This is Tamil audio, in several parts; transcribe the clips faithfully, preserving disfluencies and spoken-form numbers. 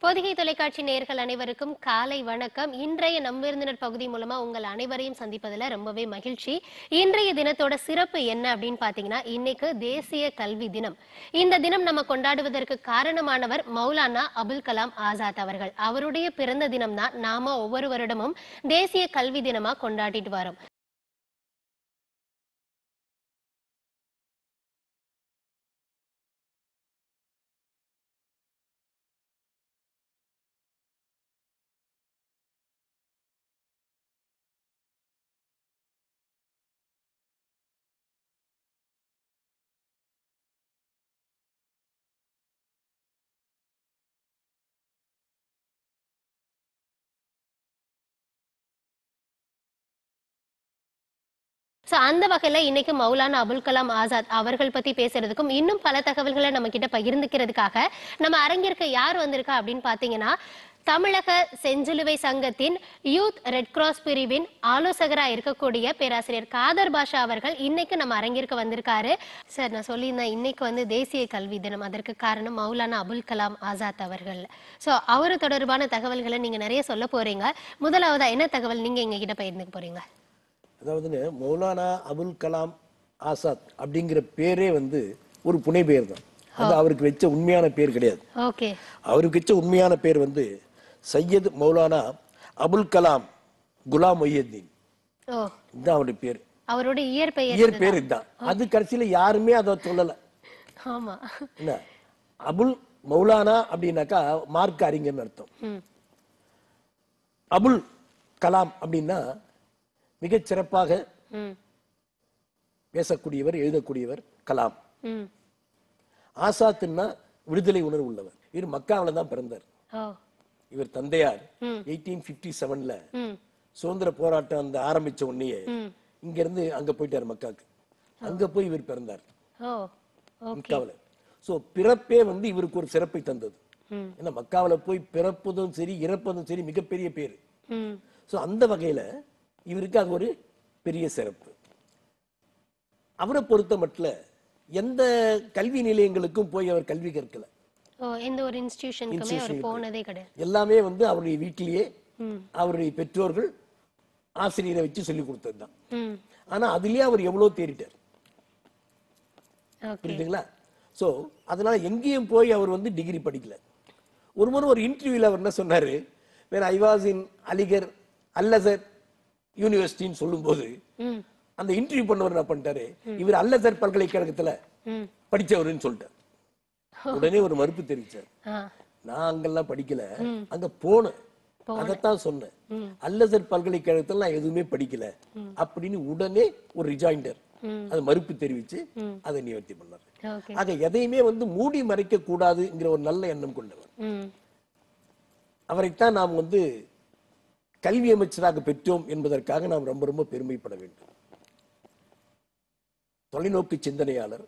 பொதிகை தொலைக்காட்சி நேயர்கள் அனைவருக்கும் காலை வணக்கம். இன்றைய நம் விருந்தினர் பகுதி மூலமா உங்கள் அனைவரையும் சந்திப்பதுல ரொம்பவே மகிழ்ச்சி. இன்றைய தினத்தோட சிறப்பு என்ன அப்படின்னு பாத்தீங்கன்னா, இன்னைக்கு தேசிய கல்வி தினம். இந்த தினம் நம்ம கொண்டாடுவதற்கு காரணமானவர் மௌலானா அபுல் கலாம் ஆசாத் அவர்கள். அவருடைய பிறந்த தினம் தான் நாம ஒவ்வொரு வருடமும் தேசிய கல்வி தினமா கொண்டாடிட்டு வரோம். சோ அந்த வகையில இன்னைக்கு மௌலானா அபுல் கலாம் ஆசாத் அவர்கள் பத்தி பேசுறதுக்கும் இன்னும் பல தகவல்களை நம்ம கிட்ட பகிர்ந்துக்கிறதுக்காக நம்ம அரங்கிற்கு யார் வந்திருக்கா அப்படின்னு பாத்தீங்கன்னா, தமிழக செஞ்சிலுவை சங்கத்தின் யூத் ரெட் கிராஸ் பிரிவின் ஆலோசகரா இருக்கக்கூடிய பேராசிரியர் காதர் பாஷா அவர்கள் இன்னைக்கு நம்ம அரங்கிற்கு வந்திருக்காரு. சார், நான் சொல்லியிருந்தேன் இன்னைக்கு வந்து தேசிய கல்வி தினம். அதற்கு காரணம் மௌலானா அபுல் கலாம் ஆசாத் அவர்கள். சோ அவரு தொடர்பான தகவல்களை நீங்க நிறைய சொல்ல போறீங்க. முதலாவதா என்ன தகவல் நீங்க எங்க கிட்ட பகிர்ந்துக்க போறீங்க? அதாவது மௌலானா அபுல் கலாம் ஆசாத் அப்படிங்கிற பேரே வந்து ஒரு புனை பெயர் தான். அது அவருக்கு வச்ச உண்மையான பேர் கிடையாது. ஓகே. அவருக்கு வச்ச உண்மையான பேர் வந்து சையத் மௌலானா அபுல் கலாம் குலாம் மொய்யத்தீன். ஓ, இதுதான் அவருடைய பேர். அவருடைய இயற்பெயர் இயற்பெயர் இதுதான். அது கடைசியில யாருமே அதை சொல்லல. ஆமா. என்ன அபுல் மௌலானா அப்படின்னாக்கா மார்க் அறிஞர்னு அர்த்தம். அபுல் கலாம் அப்படின்னா மிகச் சிறப்பாக பேசக்கூடியவர், எழுதக்கூடியவர் கலாம். ஆசாத்னா விடுதலை உணர்வு உள்ளவர். இவர் மக்காவில தான் பிறந்தார். இவர் தந்தையார் எயிட்டீன் பிப்டி செவன்ல சுதந்திர போராட்டம் அந்த ஆரம்பிச்ச உடனே இங்க இருந்து அங்க போயிட்டார் மக்காக்கு. அங்க போய் இவர் பிறந்தார் மக்காவில. சோ பிறப்பே வந்து இவருக்கு ஒரு சிறப்பை தந்தது. ஏன்னா மக்காவில போய் பிறப்பதும் சரி இறப்பதும் சரி மிகப்பெரிய பேரு. சோ அந்த வகையில இவருக்கு அது ஒரு பெரிய சிறப்பு. அவரை பொறுத்த மட்டும் எந்த கல்வி நிலையங்களுக்கும் போய் அவர் கல்வி கற்கல. எந்த ஒரு இன்ஸ்டிடியூஷனுக்குமே அவர் போனதே கிடையாது. எல்லாமே வந்து அவருடைய வீட்டிலேயே அவருடைய பெற்றோர்கள் ஆசிரியரை வச்சு சொல்லி கொடுத்ததுதான். ஆனா அதுலயே அவர் எவ்வளவு தேறிட்டார். புரியுதுங்களா? சோ அதனால எங்கேயும் போய் அவர் வந்து டிகிரி படிக்கல. ஒரு முறை ஒரு இன்டர்வியூல அவர் என்ன சொன்னாரு, வேற ஐ வாஸ் இன் அலிகர் அல்லசர் யூனிவர்சிட்டின்னு சொல்லும் போது அந்த இன்டர்வியூ பண்ணவர் என்ன பண்ணிட்டாரு, இவர் அல்லசர் பல்கலைக்கழகத்துல படிச்சவருன்னு சொல்லிட்டார். உடனே ஒரு மறுப்பு தெரிவிச்சார். நான் அங்கெல்லாம் படிக்கல, அங்க போனேன், அதத்தான் சொன்னேன். அல்லசர் பல்கலைக்கழகத்துல நான் எதுவுமே படிக்கல அப்படின்னு உடனே ஒரு ரிஜாயிண்டர், அது மறுப்பு தெரிவிச்சு அதை நிவர்த்தி பண்ணார். ஆக எதையுமே வந்து மூடி மறைக்க கூடாதுங்கிற ஒரு நல்ல எண்ணம் கொண்டவர். அவரைத்தான் நாம் வந்து கல்வி அமைச்சராக பெற்றோம் என்பதற்காக நாம் ரொம்ப ரொம்ப பெருமைப்பட வேண்டும். தொலைநோக்கு சிந்தனையாளர்,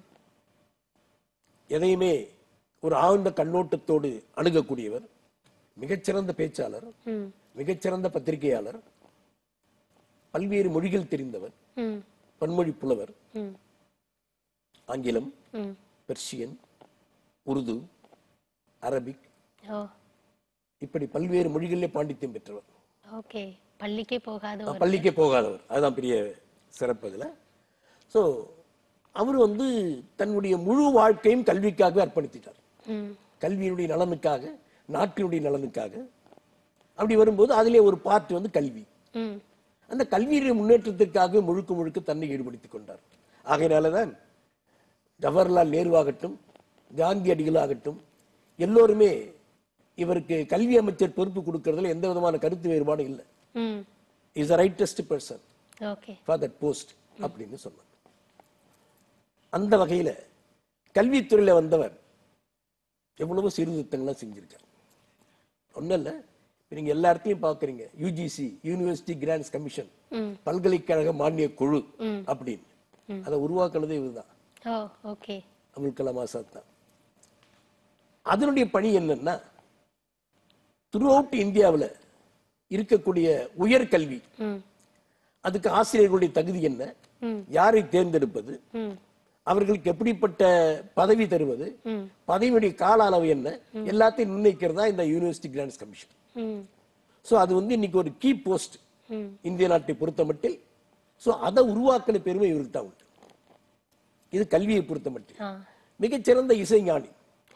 எதையுமே ஒரு ஆழ்ந்த கண்ணோட்டத்தோடு அணுகக்கூடியவர், மிகச்சிறந்த பேச்சாளர், மிகச்சிறந்த பத்திரிகையாளர், பல்வேறு மொழிகள் தெரிந்தவர், பன்மொழி புலவர், ஆங்கிலம், பெர்சியன், உருது, அரபிக், இப்படி பல்வேறு மொழிகளிலே பாண்டித்யம் பெற்றவர். பள்ளிக்கே போகாதவர். பள்ளிக்கே போகாதவர் அதுதான் பெரிய சிறப்பு. அதுல சோ அவர் வந்து தன்னுடைய முழு வாழ்க்கையும் கல்விக்காக அர்ப்பணித்தார். கல்வியினுடைய நலனுக்காக, நாட்டினுடைய நலனுக்காக. அப்படி வரும்போது அதிலே ஒரு பார்ட் வந்து கல்வி. அந்த கல்வியுடைய முன்னேற்றத்திற்காக முழுக்க முழுக்க தன்னை ஈடுபடுத்திக் கொண்டார். ஆகையினாலதான் ஜவஹர்லால் நேரு ஆகட்டும், காந்தியடிகள் ஆகட்டும், எல்லோருமே இவருக்கு கல்வி அமைச்சர் பொறுப்பு கொடுக்கறதுல எந்த விதமான கருத்து வேறுபாடு இல்லை. Is the rightest person for that post அப்படின்னு சொன்னார். அந்த வகையில கல்வித்துறையில வந்தவர் எவ்வளவு சீர்திருத்தங்கள்லாம் செஞ்சிருக்கார். ஒன்னும் இல்ல, நீங்க எல்லா இடத்தையும் பாக்குறீங்க, யூஜிசி யூனிவர்சிட்டி கிராண்ட்ஸ் கமிஷன், பல்கலைக்கழக மானிய குழு அப்படின்னு அதை உருவாக்குனதே இவர்தான், அபுல் கலாம் ஆசாத் தான். அதனுடைய பணி என்னன்னா, த்ரூ அவுட் இந்தியாவில் இருக்கக்கூடிய உயர்கல்வி, அதுக்கு ஆசிரியர்களுடைய தகுதி என்ன, யாரை தேர்ந்தெடுப்பது, அவர்களுக்கு எப்படிப்பட்ட பதவி தருவது, பதவியுடைய கால அளவு என்ன, எல்லாத்தையும் நிர்ணயிக்கிறதா இந்த யூனிவர்சிட்டி கிராண்ட்ஸ் கமிஷன். சோ அது வந்து இன்னைக்கு ஒரு கீ போஸ்ட் இந்திய நாட்டை பொறுத்த மட்டில். சோ அதை உருவாக்கின பெருமை இவருக்கு தான் உண்டு. இது கல்வியை பொறுத்த மட்டில் மிகச்சிறந்த இசைஞானி.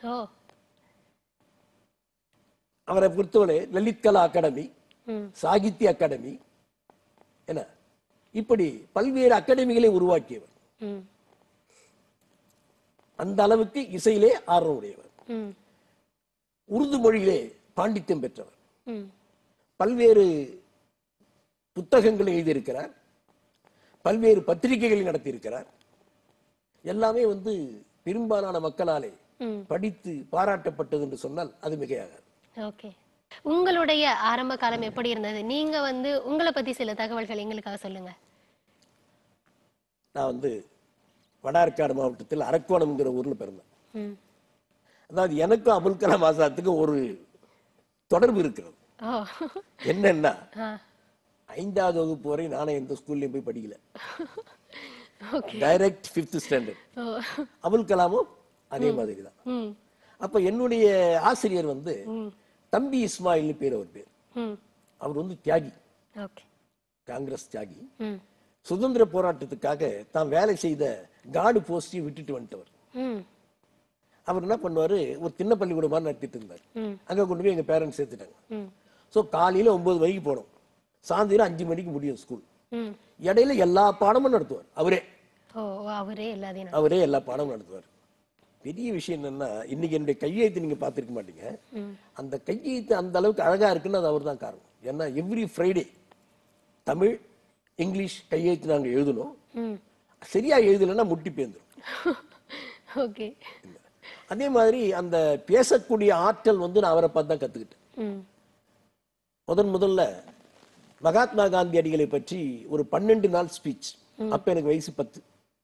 அவரை பொறுத்தவரை லலித் கலா அகாடமி, சாகித்ய அகாடமி என்ன இப்படி பல்வேறு அகாடமிகளை உருவாக்கியவர். அந்த அளவுக்கு இசையிலே ஆர்வம் உடையவர். உருது மொழியிலே பாண்டித்யம் பெற்றவர். பல்வேறு புத்தகங்களை எழுதியிருக்கிறார். பல்வேறு பத்திரிகைகளை நடத்தியிருக்கிறார். எல்லாமே வந்து பெரும்பாலான மக்களாலே படித்து பாராட்டப்பட்டது என்று சொன்னால் அது மிகையாகாது. ஓகே, உங்களுடைய ஆரம்ப காலம் எப்படி இருந்தது? நீங்க வந்து உங்களை பத்தி சில தகவல்கள் எங்களுக்காக சொல்லுங்க. நான் வந்து வடார்காடு மாவட்டத்தில் அரக்கோணம்ங்கிற ஊர்ல பிறந்தேன். அதாவது எனக்கும் அபுல் கலாம் ஆசாத்துக்கும் ஒரு தொடர்பு இருக்கிறது. என்னன்னா, ஐந்தாவது வகுப்பு வரை நானே எந்த ஸ்கூல்லயும் போய் படிக்கல. Direct fifth standard. அபுல் கலாமும் அதே மாதிரி தான். அப்ப என்னுடைய ஆசிரியர் வந்து தம்பி இஸ்மாயில் பேர். அவர் பேர். அவர் வந்து தியாகி, காங்கிரஸ் தியாகி. சுதந்திர போராட்டத்துக்காக தான் வேலை செய்த காடு போஸ்டையும் விட்டுட்டு வந்துட்டவர். அவர் என்ன பண்ணுவாரு, ஒரு சின்ன பள்ளிக்கூடம் மாதிரி நடத்திட்டு இருந்தார். அங்க கொண்டு போய் எங்க பேரண்ட்ஸ் சேர்த்துட்டாங்க. சோ காலையில ஒன்பது மணிக்கு போனோம், சாயந்தரம் அஞ்சு மணிக்கு முடியும் ஸ்கூல். இடையில எல்லா பாடமும் நடத்துவார் அவரே. அவரே எல்லா பாடமும் நடத்துவார். பெரிய விஷயம் என்னன்னா, இன்னைக்கு என்னுடைய கையெழுத்து நீங்க பாத்திருக்க மாட்டீங்க. அந்த கையெழுத்து அந்த அளவுக்கு அழகா இருக்குன்னு அது அவர் தான் காரணம். ஏன்னா எவ்ரி ஃப்ரைடே தமிழ் இங்கிலீஷ் கையெழுத்து நாங்க எழுதணும். சரியா எழுதலைன்னா முட்டி பேந்துரும். அதே மாதிரி அந்த பேசக்கூடிய ஆற்றல் வந்து நான் அவரை பார்த்து தான் கத்துக்கிட்டேன். முதன் முதல்ல மகாத்மா காந்தி அடிகளை பற்றி ஒரு பன்னெண்டு நாள் ஸ்பீச். அப்ப எனக்கு வயசு பத்து.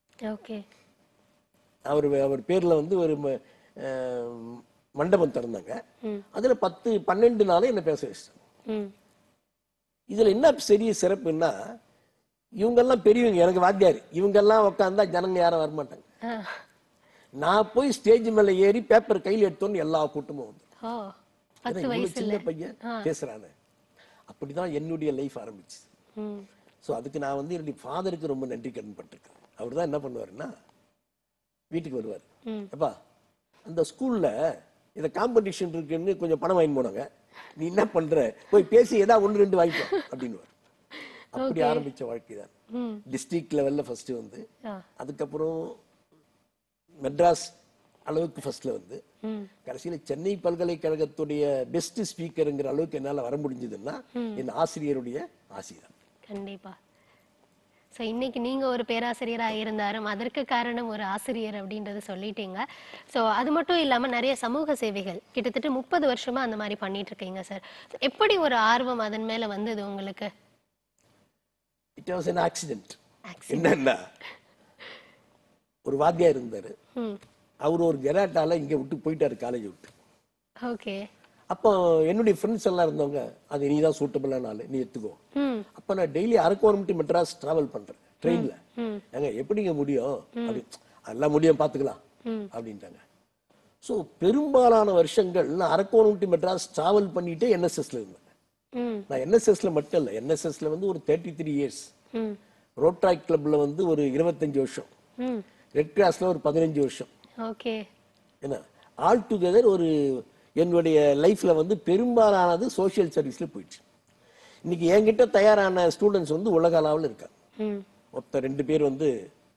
அவர் அவர் பேர்ல வந்து ஒரு மண்டபம் திறந்தாங்க. அதுல பத்து பன்னெண்டு நாளே என்ன பேச வச்சிட்டாங்க. இதுல என்ன பெரிய சிறப்புன்னா, இவங்கெல்லாம் பெரியவங்க, எனக்கு வாத்தியாரு. இவங்கெல்லாம் உட்காந்தா ஜனங்க யாரும் வரமாட்டாங்க. நான் போய் ஸ்டேஜ் மேல ஏறி பேப்பர் கையில் எடுத்தோன்னு எல்லா கூட்டமும் வந்து சின்ன பையன் பேசுறானு. அப்படிதான் என்னுடைய லைஃப் ஆரம்பிச்சு. சோ அதுக்கு நான் வந்து என்னுடைய ஃபாதருக்கு ரொம்ப நன்றி கடன் பட்டிருக்கேன். அவர் தான் என்ன பண்ணுவாருன்னா, வீட்டுக்கு வருவார். அப்பா அந்த ஸ்கூல்ல இத காம்படிஷன் இருக்குன்னு கொஞ்சம் பணம் வாங்கி போனாங்க, நீ என்ன பண்ற, போய் பேசி ஏதாவது ஒன்று ரெண்டு வாங்கிக்கோ அப்படின்னு. அப்படி ஆரம்பிச்ச வாழ்க்கை தான். டிஸ்ட்ரிக்ட் லெவல்ல ஃபர்ஸ்ட் வந்து, அதுக்கப்புறம் மெட்ராஸ் அளவுக்கு ஃபர்ஸ்ட்ல வந்து, கடைசியில சென்னை பல்கலைக்கழகத்துடைய பெஸ்ட் ஸ்பீக்கர்ங்கிற அளவுக்கு என்னால வர முடிஞ்சதுன்னா என் ஆசிரியருடைய ஆசிரியர். கண்டிப்பா. ஸோ இன்னைக்கு நீங்க ஒரு பேராசிரியராக இருந்தாலும் அதற்கு காரணம் ஒரு ஆசிரியர் அப்படின்றத சொல்லிட்டீங்க. ஸோ அது மட்டும் இல்லாம நிறைய சமூக சேவைகள் கிட்டத்தட்ட முப்பது வருஷமா அந்த மாதிரி பண்ணிட்டு இருக்கீங்க சார். எப்படி ஒரு ஆர்வம் அதன் மேல வந்தது உங்களுக்கு? It was an accident. என்னன்னா, ஒரு வாத்தியா இருந்தாரு. அவர் ஒரு கெராட்டால இங்க விட்டு போயிட்டாரு, காலேஜ் விட்டு. ஓகே. அப்போ என்னுடைய ஃப்ரெண்ட்ஸ் எல்லாம் இருந்தவங்க, அது நீ தான் சூட்டபிளான ஆளு, நீ எடுத்துக்கோ. அப்ப நான் daily Arakkonam to Madras travel பண்றேன் ட்ரெயின்ல. ஏங்க எப்படிங்க முடியும்? அதெல்லாம் முடியும், பாத்துக்கலாம் அப்படின்ட்டாங்க. ஸோ பெரும்பாலான வருஷங்கள் நான் அரக்கோணம் டு மெட்ராஸ் டிராவல் பண்ணிட்டே என்எஸ்எஸ்ல இருந்தேன். நான் என்எஸ்எஸ்ல மட்டும் இல்ல, என்எஸ்எஸ்ல வந்து ஒரு தேர்ட்டி த்ரீ இயர்ஸ், ரோட்ராக் கிளப்ல வந்து ஒரு இருபத்தஞ்சு வருஷம், ரெட் கிராஸ்ல ஒரு பதினஞ்சு வருஷம். என்ன ஆல் டுகெதர் ஒரு என்னுடைய லைஃப்ல வந்து பெரும்பாலானது சோசியல் சர்வீஸ்ல போயிடுச்சு. இன்னைக்கு என்கிட்ட தயாரான ஸ்டூடெண்ட்ஸ் வந்து உலக அளவில் இருக்காங்க. ஒருத்தர் ரெண்டு பேர் வந்து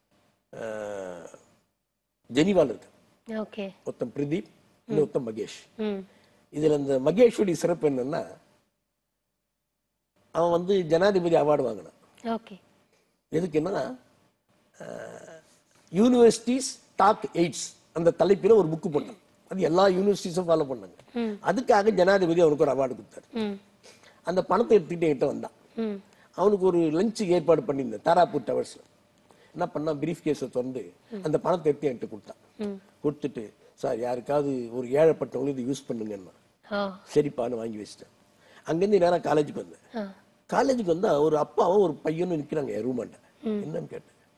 ஜெனிவால இருக்காங்க. ஒருத்தன் பிரதீப், இன்னொருத்தன் மகேஷ். இதுல இந்த மகேஷுடைய சிறப்பு என்னன்னா, அவன் வந்து ஜனாதிபதி அவார்டு வாங்கினான். எதுக்குன்னா, யூனிவர்சிட்டிஸ் டாப் எய்ட்ஸ் அந்த தலைப்பில ஒரு புக்கு போட்டான். அது எல்லா யூனிவர்சிட்டிஸும் ஃபாலோ பண்ணாங்க. அதுக்காக ஜனாதிபதி அவனுக்கு ஒரு அவார்டு கொடுத்தாரு. அந்த பணத்தை எடுத்துக்கிட்டு என்கிட்ட வந்தான். அவனுக்கு ஒரு லஞ்ச் ஏற்பாடு பண்ணியிருந்தேன் தாராப்பூர் டவர்ஸ்ல. என்ன பண்ணா, பிரீஃப் கேஸை திறந்து அந்த பணத்தை எடுத்து என்கிட்ட கொடுத்தான். கொடுத்துட்டு, சார் யாருக்காவது ஒரு ஏழைப்பட்டவங்க இது யூஸ் பண்ணுங்கன்னா, சரிப்பான்னு வாங்கி வச்சிட்டேன். அங்கிருந்து நேரம் காலேஜுக்கு வந்தேன். காலேஜுக்கு வந்தா ஒரு அப்பாவும் ஒரு பையனும் நிற்கிறாங்க என் ரூமாண்ட. என்னன்னு கேட்டேன்.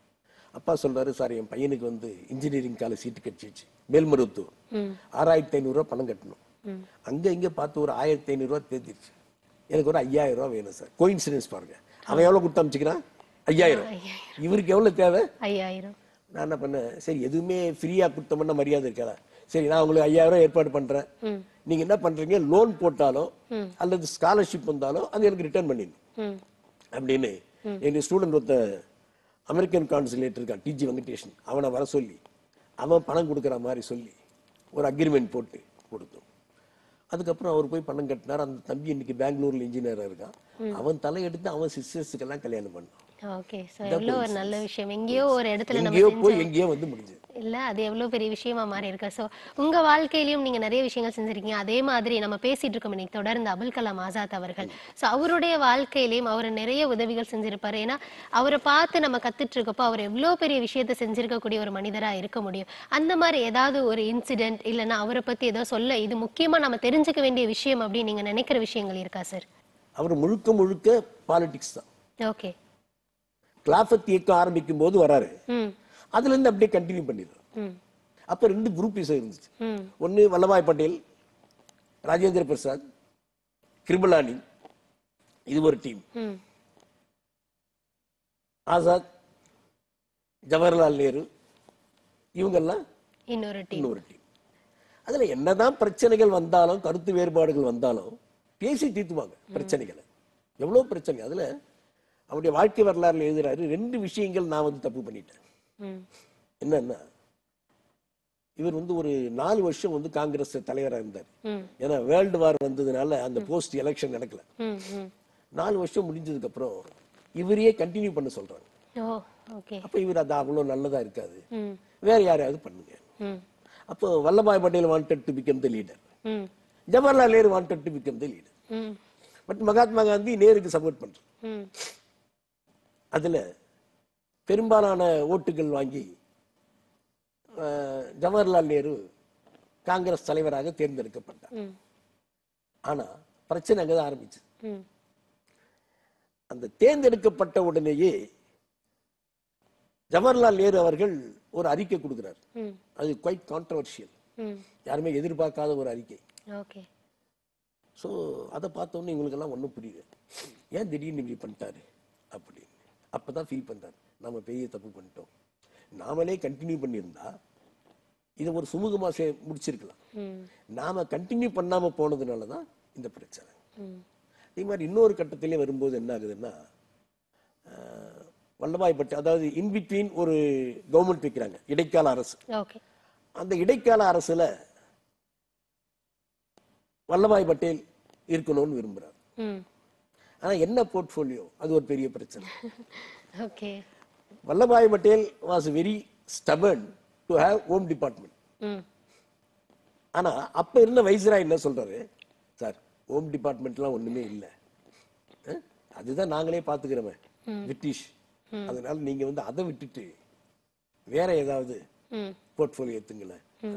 அப்பா சொல்றாரு, சார் என் பையனுக்கு வந்து இன்ஜினியரிங் காலேஜ் சீட்டு கிடைச்சிச்சு மேல்மருவத்தூர், ஆறாயிரத்தி ஐநூறு ரூபாய் பணம் கட்டணும். அங்க இங்க பார்த்து ஒரு ஆயிரத்தி ஐநூறு ரூபாய் தேர்த்திருச்சு. எனக்கு ஒரு ஐயாயிரம் ரூபாய் வேணும் சார். கோயின்சிடன்ஸ் பாருங்க, அவன் எவ்வளவு கொடுத்து அமைச்சுக்கிறான்? ஐயாயிரம். இவருக்கு எவ்வளவு தேவை? ஐயாயிரம். நான் என்ன பண்ணேன், சரி எதுவுமே ஃப்ரீயா கொடுத்தோம்னா மரியாதை இருக்காதா, சரி நான் உங்களுக்கு ஐயாயிரம் ரூபாய் ஏற்பாடு பண்றேன், நீங்க என்ன பண்றீங்க, லோன் போட்டாலோ அல்லது ஸ்காலர்ஷிப் வந்தாலும் அது எனக்கு ரிட்டர்ன் பண்ணிடணும் அப்படின்னு எங்க ஸ்டூடெண்ட் ஒருத்த அமெரிக்கன் கான்சுலேட் இருக்கான், டிஜி வெங்கடேஷன், அவனை வர சொல்லி அவன் பணம் கொடுக்குற மாதிரி சொல்லி ஒரு அக்ரிமெண்ட் போட்டு கொடுத்தோம். அதுக்கப்புறம் அவர் போய் பணம் கட்டினார். அந்த தம்பி இன்னைக்கு பெங்களூர்ல இன்ஜினியரா இருக்கான். அவன் தலையெடுத்து அவன் சிஸ்டர்ஸுக்கு எல்லாம் கல்யாணம் பண்ணான். ஓகே, சோ எவ்வளவு ஒரு நல்ல விஷயம். எங்கேயோ ஒரு இடத்துல நம்ம எங்கேயோ போய் எங்கேயோ வந்து முடிஞ்சது இல்ல, அது எவ்வளவு பெரிய விஷயமா மாறி இருக்கு. சோ உங்க வாழ்க்கையிலயும் நீங்க நிறைய விஷயங்கள் செஞ்சிருக்கீங்க. அதே மாதிரி நம்ம பேசிட்டு இருக்கோம் இன்னைக்கு தொடர்ந்து அபுல் கலாம் ஆசாத் அவர்கள். சோ அவருடைய வாழ்க்கையிலயும் அவர் நிறைய உதவிகள் செஞ்சிருப்பாரு. ஏன்னா அவரை பார்த்து நம்ம கத்துட்டு இருக்கப்போ அவர் எவ்வளவு பெரிய விஷயத்தை செஞ்சிருக்கக்கூடிய ஒரு மனிதரா இருக்க முடியும். அந்த மாதிரி ஏதாவது ஒரு இன்சிடென்ட் இல்லைன்னா அவரை பத்தி ஏதோ சொல்ல இது முக்கியமா நம்ம தெரிஞ்சுக்க வேண்டிய விஷயம் அப்படின்னு நீங்க நினைக்கிற விஷயங்கள் இருக்கா சார்? அவர் முழுக்க முழுக்க பாலிடிக்ஸ் தான். ஓகே, கிலாஃபத் இயக்கம் ஆரம்பிக்கும் போது வராரு, அதுல இருந்து அப்படியே கண்டினியூ பண்ணிடுறாரு. அப்ப ரெண்டு குரூப் இருந்துச்சு. ஒன்னு வல்லபாய் பட்டேல், ராஜேந்திர பிரசாத், கிருபலானி, இது ஒரு டீம். ஆசாத், ஜவஹர்லால் நேரு, இவங்கெல்லாம் இன்னொரு டீம். அதுல என்னதான் பிரச்சனைகள் வந்தாலும் கருத்து வேறுபாடுகள் வந்தாலும் பேசி தீர்த்துவாங்க பிரச்சனைகளை. எவ்வளவு பிரச்சனை. அதுல அவருடைய வாழ்க்கை வரலாறுல எழுதுறாரு, ரெண்டு விஷயங்கள் நான் வந்து தப்பு பண்ணிட்டேன். என்னன்னா, இவர் வந்து ஒரு நாலு வருஷம் வந்து காங்கிரஸ் தலைவராக இருந்தார். ஏன்னா வேர்ல்டு வார் வந்ததுனால அந்த போஸ்ட் எலெக்ஷன் நடக்கல. நாலு வருஷம் முடிஞ்சதுக்கு அப்புறம் இவரையே கண்டினியூ பண்ண சொல்றாங்க. அப்ப இவர் அது அவ்வளவு நல்லதா இருக்காது, வேற யாரையாவது பண்ணுங்க. அப்போ Vallabhbhai Patel wanted to become the leader, Jawaharlal Nehru wanted to become the leader. But Mahatma Gandhi நேருக்கு சப்போர்ட் பண்றார். அதுல பெரும்பாலான ஓட்டுகள் வாங்கி ஜவஹர்லால் நேரு காங்கிரஸ் தலைவராக தேர்ந்தெடுக்கப்பட்டார். ஆனா பிரச்சனை அங்கதான் ஆரம்பிச்சு. அந்த தேர்ந்தெடுக்கப்பட்ட உடனேயே ஜவஹர்லால் நேரு அவர்கள் ஒரு அறிக்கை கொடுக்கிறார். அது குவைட் கான்ட்ரோவர்ஷியல், யாருமே எதிர்பார்க்காத ஒரு அறிக்கை. சோ அதை பார்த்தோன்னே இவங்களுக்கு எல்லாம் ஒன்றும் புரியல, ஏன் திடீர்னு இப்படி பண்ணிட்டாரு அப்படின்னு. அப்பதான் ஃபீல் பண்றாரு, நாம பெரிய தப்பு பண்ணிட்டோம், நாமளே கண்டினியூ பண்ணியிருந்தா இதை ஒரு சுமூகமா முடிச்சிருக்கலாம். நாம கண்டினியூ பண்ணாம போனதுனாலதான் இந்த பிரச்சனை. அதே மாதிரி இன்னொரு கட்டத்திலே வரும்போது என்ன ஆகுதுன்னா, வல்லபாய் பட்டேல், அதாவது இன்பிட்வீன் ஒரு கவர்மெண்ட் வைக்கிறாங்க, இடைக்கால அரசு. அந்த இடைக்கால அரசுல வல்லபாய் பட்டேல் இருக்கணும்னு விரும்புறாரு. ஆனா என்ன போர்ட்போலியோ, அது ஒரு பெரிய பிரச்சனை. Vallabhbhai Patel was very stubborn to have home department. ஆனா அப்ப இருந்த வைஸ்ராய் என்ன சொல்றாரு, சார் ஹோம் டிபார்ட்மெண்ட்லாம் ஒண்ணுமே இல்ல, அதுதான் நாங்களே பாத்துக்கிறோமே பிரிட்டிஷ், அதனால நீங்க வந்து அதை விட்டுட்டு வேற ஏதாவது போர்ட்போலியோ எடுத்துங்கள.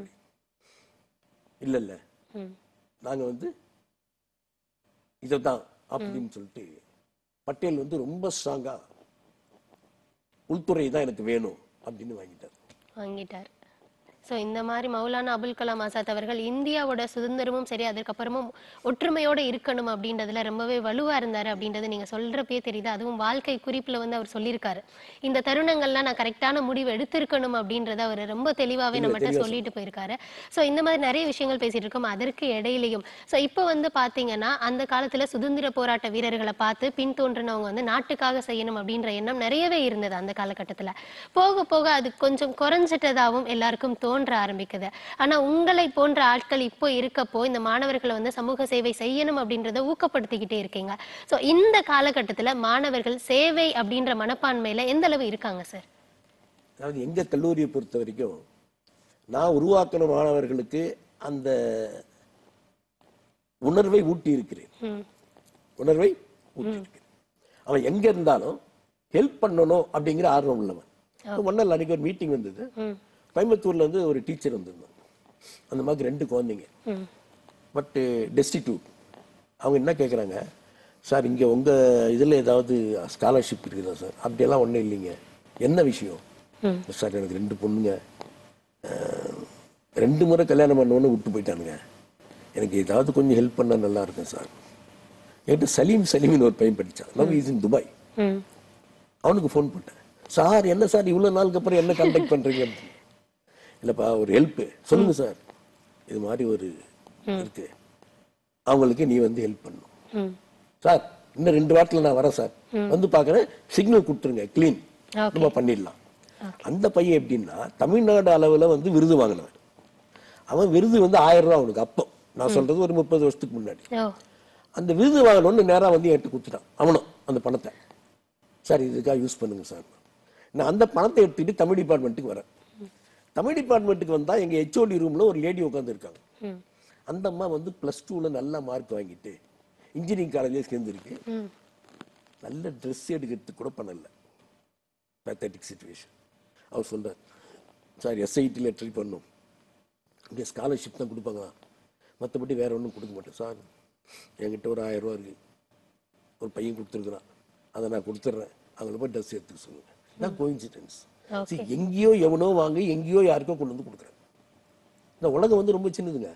இல்ல இல்ல நாங்க வந்து இதான் அப்படின்னு சொல்லிட்டு பட்டேல் வந்து ரொம்ப ஸ்ட்ராங்கா உள்துறை தான் எனக்கு வேணும் அப்படின்னு வாங்கிட்டார் வாங்கிட்டார் சோ இந்த மாதிரி மௌலானா அபுல் கலாம் ஆசாத் அவர்கள் இந்தியாவோட சுதந்திரமும் சரி அதுக்கப்புறமும் ஒற்றுமையோட இருக்கணும் அப்படின்றதுல ரொம்பவே வலுவா இருந்தாரு அப்படின்றது நீங்க சொல்றப்பே தெரியுது. அதுவும் வாழ்க்கை குறிப்புல வந்து அவர் சொல்லியிருக்காரு, இந்த தருணங்கள்லாம் நான் கரெக்டான முடிவு எடுத்திருக்கணும் அப்படின்றத அவர் ரொம்ப தெளிவாவே நம்மகிட்ட சொல்லிட்டு போயிருக்காரு. சோ இந்த மாதிரி நிறைய விஷயங்கள் பேசிட்டு இருக்கோம். அதற்கு இடையிலையும் சோ இப்போ வந்து பாத்தீங்கன்னா அந்த காலத்துல சுதந்திர போராட்ட வீரர்களை பார்த்து பின் தோன்றினவங்க வந்து நாட்டுக்காக செய்யணும் அப்படின்ற எண்ணம் நிறையவே இருந்தது அந்த காலகட்டத்துல. போக போக அது கொஞ்சம் குறைஞ்சிட்டதாகவும் எல்லாருக்கும் தோன்ற ஆரம்பிக்குது. ஆனா உங்களை போன்ற ஆட்கள் இப்போ இருக்கப்போ இந்த மாணவர்களை வந்து சமூக சேவை செய்யணும் அப்படின்றத ஊக்கப்படுத்திக்கிட்டே இருக்கீங்க. சோ இந்த காலகட்டத்துல மாணவர்கள் சேவை அப்படின்ற மனப்பான்மையில எந்த அளவு இருக்காங்க சார்? அதாவது எங்க கல்லூரியை பொறுத்த வரைக்கும் நான் உருவாக்கின மாணவர்களுக்கு அந்த உணர்வை ஊட்டி இருக்கிறேன். உணர்வை ஊட்டி இருக்கிறேன். அவன் எங்க இருந்தாலும் ஹெல்ப் பண்ணணும் அப்படிங்கிற ஆர்வம் உள்ளவன். ஒன்னும் அன்னைக்கு ஒரு மீட்டிங் வந்தது, கோயம்புத்தூர்ல இருந்து ஒரு டீச்சர் வந்திருந்தாங்க. அந்த மாதிரி ரெண்டு குழந்தைங்க, பட் டெஸ்டிடியூட். அவங்க என்ன கேட்குறாங்க, சார் இங்கே உங்கள் இதில் ஏதாவது ஸ்காலர்ஷிப் இருக்குதா சார்? அப்படியெல்லாம் ஒன்றும் இல்லைங்க. என்ன விஷயம் சார் எனக்கு ரெண்டு பொண்ணுங்க, ரெண்டு முறை கல்யாணம் பண்ணவொன்னு விட்டு போயிட்டானுங்க, எனக்கு ஏதாவது கொஞ்சம் ஹெல்ப் பண்ணா நல்லா இருக்கும் சார். என்கிட்ட சலீம் சலீம்னு ஒரு பையன் படித்தான், நவ் இஸ் இன் துபாய். அவனுக்கு ஃபோன் பண்ணேன், சார் என்ன சார் இவ்வளோ நாளுக்கு அப்புறம் என்ன கான்டாக்ட் பண்ணுறீங்க? இல்லைப்பா ஒரு ஹெல்ப்பு சொல்லுங்க சார், இது மாதிரி ஒரு இருக்கு, அவங்களுக்கு நீ வந்து ஹெல்ப் பண்ணணும் சார். இன்னும் ரெண்டு வாரத்தில் நான் வரேன் சார், வந்து பார்க்குறேன், சிக்னல் கொடுத்துருங்க, கிளீன் நம்ம பண்ணிடலாம். அந்த பையன் எப்படின்னா தமிழ்நாடு அளவில் வந்து விருது வாங்கினவன். அவன் விருது வந்து ஆயிரம் ரூபா அவனுக்கு அப்போ, நான் சொல்றது ஒரு முப்பது வருஷத்துக்கு முன்னாடி. அந்த விருது வாங்கணும்னு நேராக வந்து என்கிட்ட கொடுத்துட்டான் அவனும் அந்த பணத்தை. சார் இதுக்காக யூஸ் பண்ணுங்க சார். நான் அந்த பணத்தை எடுத்துக்கிட்டு தமிழ் டிபார்ட்மெண்ட்டுக்கு வரேன். தமிழ் டிபார்ட்மெண்ட்டுக்கு வந்தால் எங்கள் ஹெச்ஓடி ரூமில் ஒரு லேடி உட்காந்துருக்காங்க. அந்த அம்மா வந்து ப்ளஸ் டூவில் நல்ல மார்க் வாங்கிட்டு இன்ஜினியரிங் காலேஜில் சேர்ந்துருக்கு. நல்ல ட்ரெஸ் எடுக்கிறதுக்கு கூட பண்ணல, பேத்தட்டிக் சிச்சுவேஷன். அவர் சொல்கிறார், சார் எஸ்ஐடியில் ட்ரை பண்ணோம், இங்கே ஸ்காலர்ஷிப் தான் கொடுப்பாங்க, மற்றபடி வேறு ஒன்றும் கொடுக்க மாட்டேன் சார். என்கிட்ட ஒரு ஆயிரம் ரூபா இருக்குது, ஒரு பையன் கொடுத்துருக்குறான், அதை நான் கொடுத்துட்றேன், அவங்கள போய் ட்ரெஸ் எடுத்துக்க சொல்லுங்க. நான் கோயின்சிடென்ஸ், எங்கேயோ எவனோ வாங்க எங்கேயோ யாருக்கோ கொண்டு வந்து கொடுக்குறேன். இந்த உலகம் வந்து ரொம்ப சின்னதுங்க.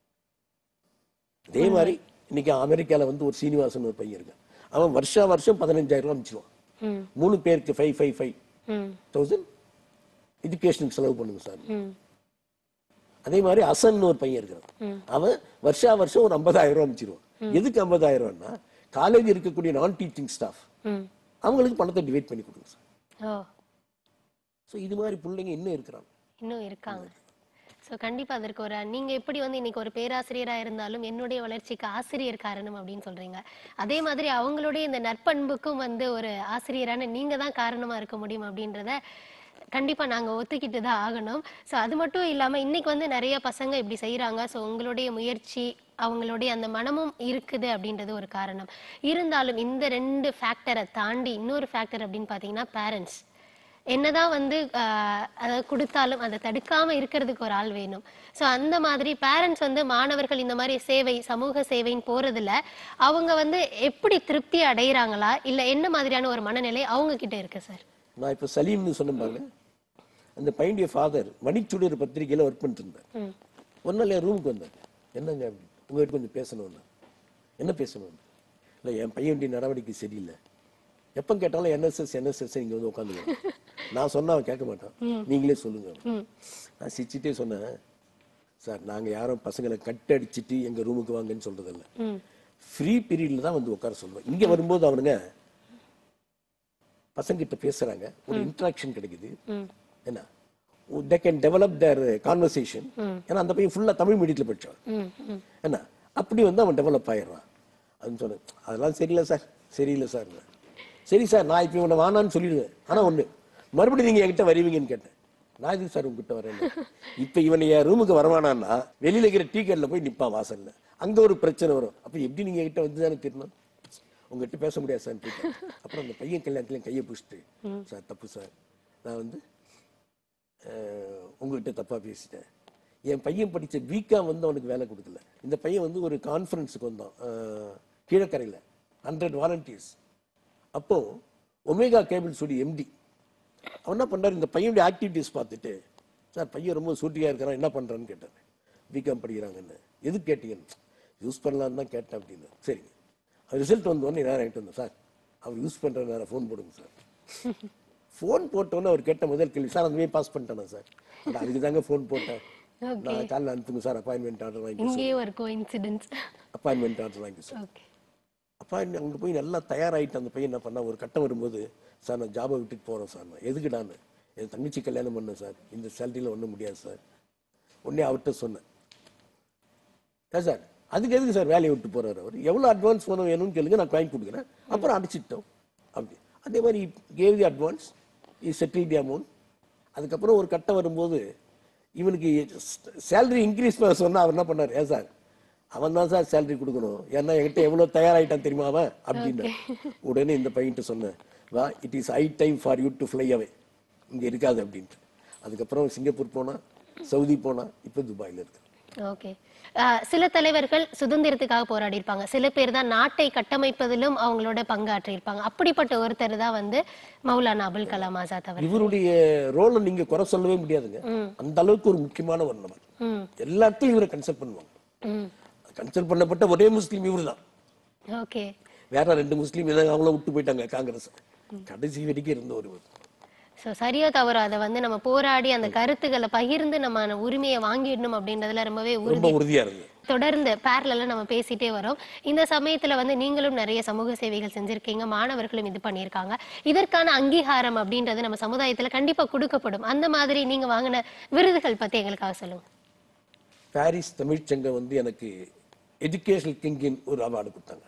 அதே மாதிரி இன்னைக்கு அமெரிக்காவில் வந்து ஒரு சீனிவாசன் ஒரு பையன் இருக்கான், அவன் வருஷா வருஷம் பதினஞ்சாயிரம் ரூபா அனுப்பிச்சிடுவான். மூணு பேருக்கு ஃபைவ் ஃபைவ் ஃபைவ் தௌசண்ட் எஜுகேஷனுக்கு செலவு பண்ணுங்க சார். அதே மாதிரி அசன் ஒரு பையன் இருக்கிறான், அவன் வருஷா வருஷம் ஒரு ஐம்பதாயிரம் ரூபாய் அனுப்பிச்சிருவான். எதுக்கு ஐம்பதாயிரம் ரூபாய்னா காலேஜ் இருக்கக்கூடிய நான் டீச்சிங் ஸ்டாஃப் அவங்களுக்கு பணத்தை டிவைட் பண்ணி கொடுங்க சார். ஸோ இது மாதிரி பிள்ளைங்க இன்னும் இருக்கிறாங்க, இன்னும் இருக்காங்க. ஸோ கண்டிப்பா அதற்கு ஒரு நீங்க எப்படி வந்து இன்னைக்கு ஒரு பேராசிரியரா இருந்தாலும் என்னுடைய வளர்ச்சிக்கு ஆசிரியர் காரணம் அப்படின்னு சொல்றீங்க, அதே மாதிரி அவங்களுடைய இந்த நற்பண்புக்கும் வந்து ஒரு ஆசிரியரான நீங்க தான் காரணமா இருக்க முடியும் அப்படின்றத கண்டிப்பா நாங்க ஒத்துக்கிட்டு தான் ஆகணும். ஸோ அது மட்டும் இல்லாம இன்னைக்கு வந்து நிறைய பசங்க இப்படி செய்யறாங்க. ஸோ உங்களுடைய முயற்சி, அவங்களுடைய அந்த மனமும் இருக்குது அப்படின்றது ஒரு காரணம். இருந்தாலும் இந்த ரெண்டு ஃபேக்டரை தாண்டி இன்னொரு ஃபேக்டர் அப்படின்னு பாத்தீங்கன்னா பேரண்ட்ஸ். என்னதான் வந்து அதாவது கொடுத்தாலும் அதை தடுக்காம இருக்கிறதுக்கு ஒரு ஆள் வேணும். ஸோ அந்த மாதிரி பேரண்ட்ஸ் வந்து மாணவர்கள் இந்த மாதிரி சேவை, சமூக சேவைன்னு போறதுல அவங்க வந்து எப்படி திருப்தி அடைகிறாங்களா, இல்ல என்ன மாதிரியான ஒரு மனநிலை அவங்க கிட்ட இருக்கு சார்? நான் இப்போ சலீம்னு சொன்ன பாருங்க, அந்த பையனுடைய ஃபாதர் மணிச்சுடர் பத்திரிகையில் ஒர்க் பண்ணிட்டு இருந்தார். ஒரு நாள் என் ரூமுக்கு வந்தார், என்னங்க அப்படி உங்ககிட்ட கொஞ்சம் பேசணும். என்ன பேசணும்? இல்லை என் பையனுடைய நடவடிக்கை சரியில்லை, எப்போ கேட்டாலும் என்எஸ்எஸ் என்எஸ்எஸ் இங்கே வந்து உட்காந்துங்க. நான் சொன்னா அவன் கேட்க மாட்டான், நீங்களே சொல்லுங்க. நான் சிரிச்சுட்டே சொன்னேன், சார் நாங்கள் யாரும் பசங்களை கட்டு அடிச்சுட்டு எங்கள் ரூமுக்கு வாங்கன்னு சொல்றதில்ல, ஃப்ரீ பீரியட்ல தான் வந்து உட்கார சொல்லுவேன். இங்கே வரும்போது அவனுங்க பசங்கிட்ட பேசுறாங்க, ஒரு இன்ட்ராக்ஷன் கிடைக்குது, என்ன they can develop their conversation. ஏன்னா அந்த பையன் ஃபுல்லா தமிழ் மீடியத்தில் படிச்சான், என்ன அப்படி வந்து அவன் டெவலப் ஆயிடுறான். அதுன்னு சொன்னேன், அதெல்லாம் சரியில்லை சார், சரியில்லை சார். சரி சார், நான் இப்போ இவனை வானான்னு சொல்லிடுவேன், ஆனா ஒண்ணு மறுபடியும் நீங்க என்கிட்ட வருவீங்கன்னு கேட்டேன். நான் எதுக்கு சார் உங்ககிட்ட வரேன்? இப்ப இவனை என் ரூமுக்கு வரவானான்னா வெளியில இருக்கிற டீ கடையில் போய் நிப்பான் வாசல்ல, அங்க ஒரு பிரச்சனை வரும். அப்ப எப்படி நீங்க என்கிட்ட வந்து தானே தெரியணும், உங்ககிட்ட பேச முடியாது சார். அப்புறம் அந்த பையன் கல்யாணத்துல கையை பிடிச்சிட்டு, சார் தப்பு சார், நான் வந்து உங்ககிட்ட தப்பா பேசிட்டேன். என் பையன் படிச்ச வீக்கா வந்து அவனுக்கு வேலை கொடுக்கல. இந்த பையன் வந்து ஒரு கான்ஃபரன்ஸுக்கு வந்தான் கீழக்கரையில், ஹண்ட்ரட் வாலண்டியர்ஸ். அப்போ ஒமேகா கேபிள்ஸ் உடைய எம்டி அவன் என்ன பண்றாரு, இந்த பையனுடைய ஆக்டிவிட்டிஸ் பார்த்துட்டு, சார் பையன் ரொம்ப சூட்டியா இருக்கிறான், என்ன பண்றான்னு கேட்டார். பிகாம் படிக்கிறாங்கன்னு. எதுக்கு கேட்டீங்கன்னு, யூஸ் பண்ணலான்னு தான் கேட்டேன் அப்படின்னு. சரிங்க, ரிசல்ட் வந்து உடனே நேரம் ஆகிட்டு வந்தேன், சார் அவர் யூஸ் பண்ற நேரம் ஃபோன் போடுங்க சார். ஃபோன் போட்டோன்னு அவர் கேட்ட முதல் கேள்வி, சார் அந்த மாதிரி பாஸ் பண்ணிட்டானா சார்? அதுக்கு தாங்க ஃபோன் போட்டேன், நான் காலையில் அனுப்புங்க சார், அப்பாயின்மெண்ட் ஆர்டர் வாங்கி அப்பாயின்மெண்ட் ஆர்டர் வாங்கி சார். அப்பாயின்மெண்ட் அங்கே போய் நல்லா தயாராகிட்டு அந்த பையன் என்ன பண்ணா, ஒரு கட்டம் வரும்போது, சார் நான் ஜாபை விட்டுட்டு போகிறேன் சார். நான் எதுக்கு நான் என் தங்கச்சி கல்யாணம் பண்ணேன் சார், இந்த சேலரியில் ஒன்றும் முடியாது சார். உடனே அவர்கிட்ட சொன்னேன், ஏன் சார் அதுக்கு எதுக்கு சார் வேலையை விட்டு போகிறார் அவர், எவ்வளோ அட்வான்ஸ் பண்ண வேணும்னு கேளுங்க, நான் வாங்கி கொடுக்குறேன். அப்புறம் அடிச்சிட்டோம் அப்படி. அதே மாதிரி gave the advance, I settle the amount. அதுக்கப்புறம் ஒரு கட்டம் வரும்போது இவனுக்கு சேலரி இன்க்ரீஸ் பண்ண சொன்னால் அவர் என்ன பண்ணார், ஏன் சார் அவன் தான் சார் சேலரி கொடுக்கணும், ஏன்னா என்கிட்ட எவ்வளோ தயாராகிட்டான் தெரியுமா அவன் அப்படின்னு. உடனே இந்த பையன்ட்டு சொன்னேன், வா it is high time for you to fly away, இங்கே இருக்காது அப்படின்ட்டு. அதுக்கப்புறம் சிங்கப்பூர் போனா, சவுதி போனா, இப்போ துபாயில் இருக்கு. ஓகே. சில தலைவர்கள் சுதந்திரத்துக்காக போராடி இருப்பாங்க, சில பேர் தான் நாட்டை கட்டமைப்பதிலும் அவங்களோட பங்காற்றி இருப்பாங்க. அப்படிப்பட்ட ஒருத்தர் தான் வந்து மௌலானா அபுல் கலாம் ஆசாத் அவர். இவருடைய ரோலை நீங்க குறை சொல்லவே முடியாதுங்க. அந்த அளவுக்கு ஒரு முக்கியமான ஒரு நபர். எல்லாத்தையும் இவரை கன்சல்ட் பண்ணுவாங்க. கன்சல்ட் பண்ணப்பட்ட ஒரே முஸ்லீம் இவரு தான். ஓகே. வேற ரெண்டு முஸ்லீம் அவங்கள விட்டு போயிட்டாங்க காங்கிரஸ். கடைசி வரைக்கும் இருந்த ஒருவர். ஸோ சரியா தவறோ அதை வந்து நம்ம போராடி அந்த கருத்துக்களை பகிர்ந்து நம்ம உரிமையை வாங்கிடணும் அப்படின்றதுல ரொம்பவே ரொம்ப உறுதியா இருக்கு. தொடர்ந்து பேரலா நம்ம பேசிட்டே வரோம். இந்த சமயத்துல வந்து நீங்களும் நிறைய சமூக சேவைகள் செஞ்சிருக்கீங்க, மாணவர்களும் இது பண்ணியிருக்காங்க. இதற்கான அங்கீகாரம் அப்படின்றது நம்ம சமுதாயத்துல கண்டிப்பா கொடுக்கப்படும். அந்த மாதிரி நீங்க வாங்கின விருதுகள் பத்தி எங்களுக்காக சொல்லுங்க. பாரிஸ் தமிழ்ச்சங்கம் வந்து எனக்கு எஜுகேஷனல் கிங்கின் ஒரு அவார்டு கொடுத்தாங்க.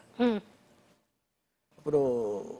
அப்புறம்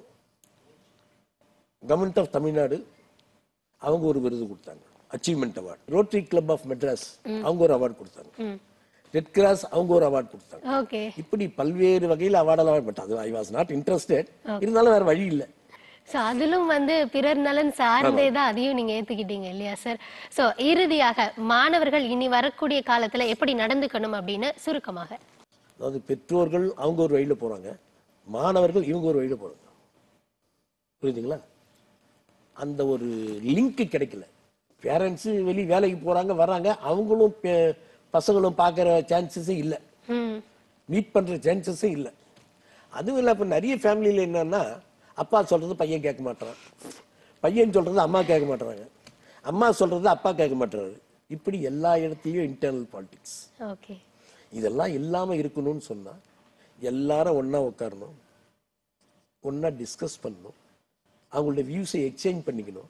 கவர்மெண்ட் ஆஃப் தமிழ்நாடு அவங்க ஒரு விருது கொடுத்தாங்க, achievement award. Rotary Club of Madras அவங்க ஒரு அவார்டு கொடுத்தாங்க. ரெட் கிராஸ் அவங்க ஒரு அவார்டு கொடுத்தாங்க. ஓகே. இப்படி பல்வேறு வகையில் அவார்டெல்லாம் பட் அது ஐ வாஸ் நாட் இன்ட்ரெஸ்டட். இருந்தாலும் வேற வழி இல்லை. ஸோ அதிலும் வந்து பிறர் நலன் சார்ந்தே தான் அதையும் நீங்க ஏத்துக்கிட்டீங்க இல்லையா சார்? ஸோ இறுதியாக மாணவர்கள் இனி வரக்கூடிய காலத்துல எப்படி நடந்துக்கணும் அப்படின்னு சுருக்கமாக. அதாவது பெற்றோர்கள் அவங்க ஒரு வழியில போறாங்க, மாணவர்கள் இவங்க ஒரு வழியில போறாங்க. புரியுதுங்களா? அந்த ஒரு லிங்க் கிடைக்கல. பேரண்ட்ஸ் வெளி வேலைக்கு போறாங்க வர்றாங்க, அவங்களும் பசங்களும் பார்க்குற சான்சஸே இல்லை, மீட் பண்ற சான்சஸே இல்லை. அதுவும் இல்லை. இப்போ நிறைய ஃபேமிலியில் என்னன்னா அப்பா சொல்றது பையன் கேட்க மாட்டான், பையன் சொல்றது அம்மா கேட்க மாட்டாங்க, அம்மா சொல்றது அப்பா கேட்க மாட்டாரு. இப்படி எல்லா இடத்துலையும் இன்டர்னல் பாலிடிக்ஸ். ஓகே. இதெல்லாம் இல்லாம இருக்கணும்னு சொன்னா எல்லாரும் ஒன்னா உட்காரணும், ஒன்னா டிஸ்கஸ் பண்ணணும், அவங்களோட வியூஸை எக்ஸ்சேஞ்ச் பண்ணிக்கணும்.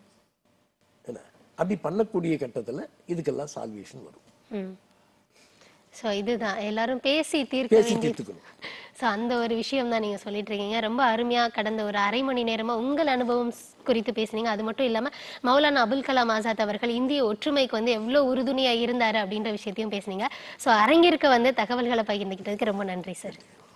என்ன அப்படி பண்ணக்கூடிய கட்டத்துல இதுக்கெல்லாம் சால்வேஷன் வரும். சோ இதுதான் எல்லாரும் பேசி தீர்க்க வேண்டியது. சோ அந்த ஒரு விஷயம் தான் நீங்க சொல்லிட்டு இருக்கீங்க. ரொம்ப அருமையா கடந்த ஒரு அரை மணி நேரமா உங்கள் அனுபவம் குறித்து பேசுனீங்க. அது மட்டும் இல்லாம மௌலானா அபுல் கலாம் ஆசாத் அவர்கள் இந்திய ஒற்றுமைக்கு வந்து எவ்வளவு உறுதுணையா இருந்தாரு அப்படின்ற விஷயத்தையும் பேசுனீங்க. சோ அரங்கிற்கு வந்து தகவல்களை பகிர்ந்துக்கிட்டதுக்கு ரொம்ப நன்றி சார்.